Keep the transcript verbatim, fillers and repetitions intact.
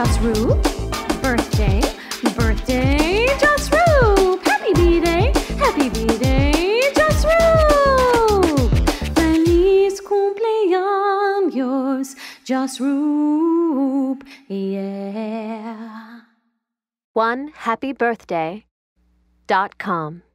Roop. Birthday, birthday, Just Roop. Happy B-Day, happy B-Day, Just Roop. Feliz cumpleaños, Just Roop, yeah. one happy birthday dot com